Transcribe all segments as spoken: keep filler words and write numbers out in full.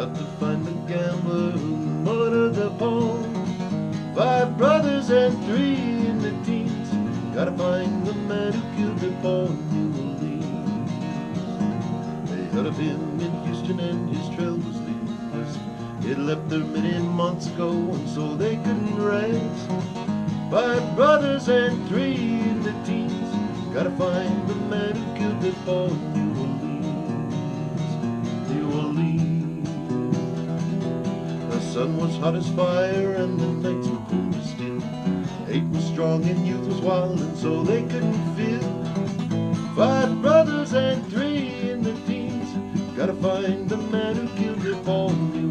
Out to find the gambler who murdered the Paul. Five brothers and three in the teens. Gotta find the man who killed their Paul in New Orleans. They heard of him in Houston and his trail was leadless. He'd left there many months ago and so they couldn't rest. Five brothers and three in the teens. Gotta find the man who killed their Paul in New Orleans. New Orleans. The sun was hot as fire and the nights were cold as steel. Hate was strong and youth was wild and so they couldn't feel. Five brothers and three in the teens. Gotta find the man who killed their Paul in New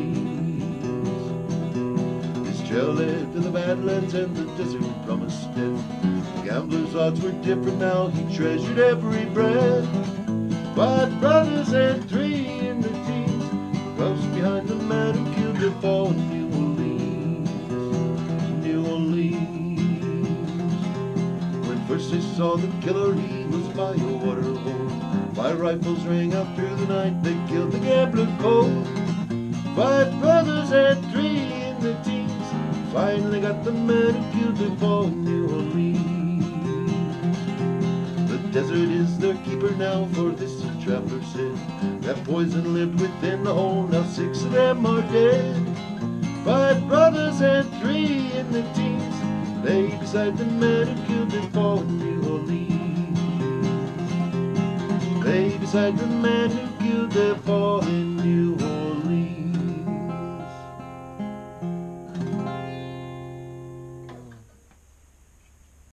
Orleans. His trail led to the Badlands and the desert promised death. The gambler's odds were different now, he treasured every breath. Five brothers and three in the teens. Close behind the man who killed their Paul in New Orleans. New Orleans. When first they saw the killer, he was by a water hole. Five rifles rang out through the night, they killed the gambler cold. Five brothers and three in the teens. Finally got the man who killed their Paul in New Orleans. The desert is their keeper now, for this the traveler said. That poison lived within the hole, now six of them are dead. Five brothers and three in the teens lay beside the man who killed their Paul in New Orleans. Lay beside the man who killed their Paul